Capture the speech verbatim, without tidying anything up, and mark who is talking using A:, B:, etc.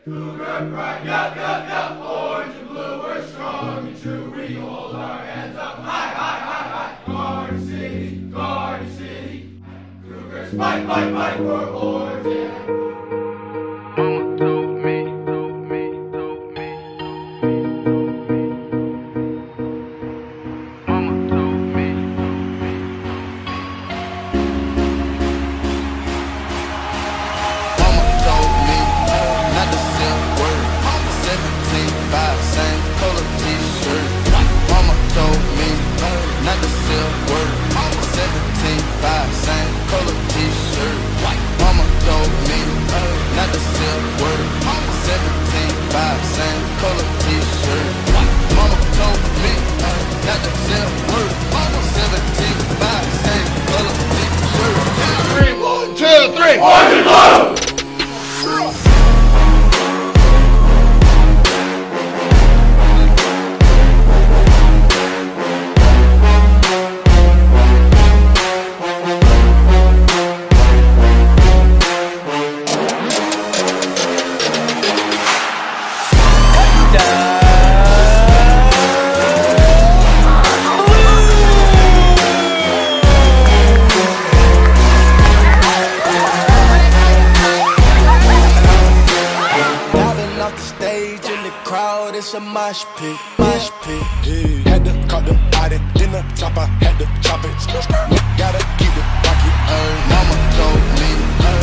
A: Cougar pride, yup, yup, yup. Orange and blue, we're strong and true. We hold our hands up high, high, high, high. Garden City, Garden City. Cougars fight, fight, fight for orange and
B: Mama told me, told me, told me, Mama told me, Mama told me not to sell word. seventeen five, same color t-shirt. Mama told me not to sell word. seventeen five, same color t-shirt. Mama told me not to sell word. seventeen five, same color t-shirt. Mama told me not to sell word. seventeen five, same color t-shirt. Three, one, two, three.
A: orange and blue.
B: It's a mosh pit, mosh pit. Yeah. Had to cut the body, then the top I had to chop it. Gotta keep it rocky. Uh, Mama told me